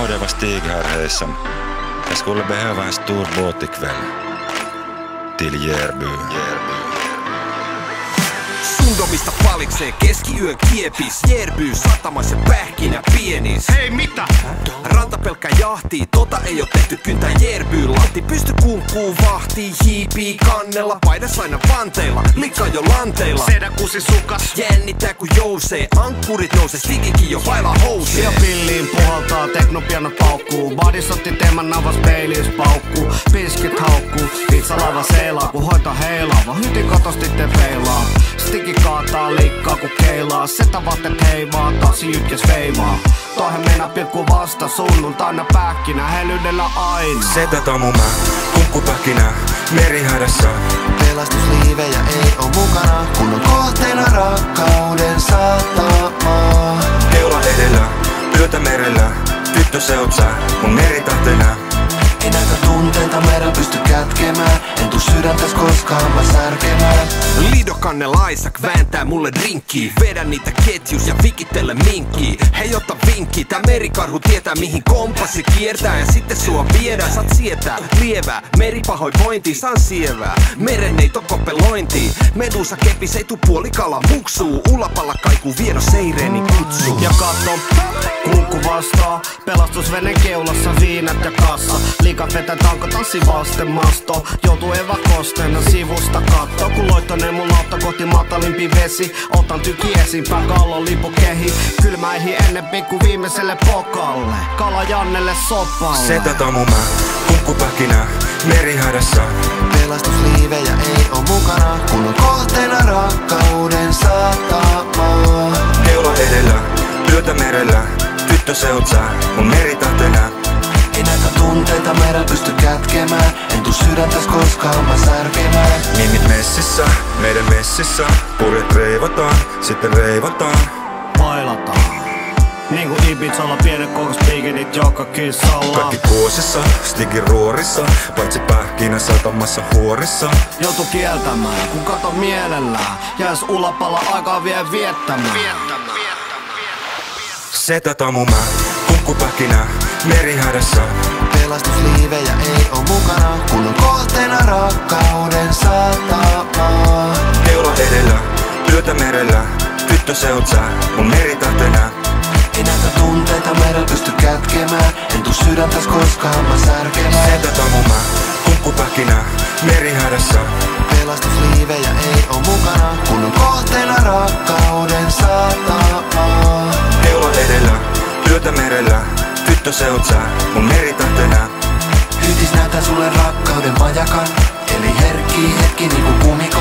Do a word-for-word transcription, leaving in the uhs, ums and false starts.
det var Stig här, hejsan. Jag skulle behöva en stor båt ikväll. Till Järby. Järby. Sundomista palikseen keskiyön kiepis. Järby satamassa pähkinä pienis. Hei, mitä? Ranta pelkkä jahtii, tota ei oo tehty kyntää Järby lahti. Pysty kunkkuu vahtii, hiipii kannella. Paidas aina panteilla, likka jo lanteilla. Sedä kusi sukas. Jännittää kun jousee, ankkurit nousee, Stigikin jo vailla housee. Ja pilliin puhaltaa, teknopiano paukkuu. Badis otti teeman navas peiliis paukkuu. Piskit haukkuu, pizzalaiva seilaa kun hoita heilaa. Vaan hytin katosti te peilaa. Stigi kaataa liikkaa ku keilaa. Setä vaatteet heivaa, taas jytkäs veimaa. Toihan meinaa pilkku vasta sunnuntaina pähkinä, helyydellä aina. Setät aamu mä, kunkkupähkinä, merihädässä. Pelastusliivejä ei oo mukana, kun on kohteena rakkauden satama. Keula edellä, yötä merellä, tyttö se oot sä, mun meritähtenä. Ei näitä tunteita merellä pysty kätkemään, en tuu sydäntäs koskaan mä särkemään. Lidokanne Laisak vääntää mulle drinkkiä. Vedän niitä ketjus ja vikittele minkkiä. Hei ota vinkki, tää merikarhu tietää mihin kompassi kiertää. Ja sitten sua viedään, saat sietää lievää. Meripahoinvointi, saan sievää. Meren ei kopelointi. Medusa kepis ei tuu puolikala muksuu. Ulapalla kaikuu vieno seireeni kutsuu. Ja katso, kunkku vastaa. Pelastusvenen keulassa viinat ja kassa. Liikat vetää tanko tanssi vasten masto. Joutuu evakosteena sivusta katto. Kun loittonee mun lautta kohti matalimpi vesi. Otan tyki esimpää kallon lipukehi. Kylmäihin ennen pikku viimeiselle pokalle. Kala Jannelle sopalle. Setät aamu mä, kunkkupähkinä, merihädässä. Pelastusliivejä ei oo mukana, kun on kohteena rakkauden satama. Keula edellä, yötä merellä, tyttö se oot sä, mun meritähtenä. Ei näitä tunteita merellä pysty kätkemään, en tuu sydäntäs koskaan mä särkemään. Mimmit messissä, meidän messissä, purjet reivataan, sitten reivataan. Pailataan. Niinku Ibizalla pienet kokospiikinit joka kissalla. Kaikki kuosissa, Stigin ruorissa, paitsi pähkinä satamassa huorissa. Joutu kieltämään, kun kato mielellään. Jäis ulapalla aikaa vie viettämään. Setät aamu mä, kunkkupähkinä, merihädässä. Pelastusliivejä ei oo mukana, kun on kohteena rakkauden satama. Keula edellä, yötä merellä, tyttö se oot sä, mun meritähtenä. Ei näitä tunteita merellä pysty kätkemään, en tuu sydäntäs koskaan mä särkemään. Setät aamu mä, kunkkupähkinä, merihädässä. Pelastusliivejä ei oo mukana, kun on kohteena rakkauden satama. Keula edellä, yötä merellä, tyttö se oot sä, mun meritähtenä. Hytis näytän sulle rakkauden majakan, eli herkkii hetki niinku kumikon.